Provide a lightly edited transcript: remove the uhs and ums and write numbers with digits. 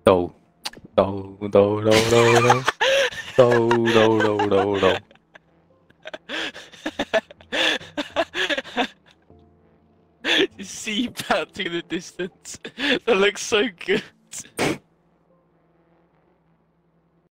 Do, do, do, do, do, do, do, do, do, do, do. You see you bouncing in the distance. That looks so good.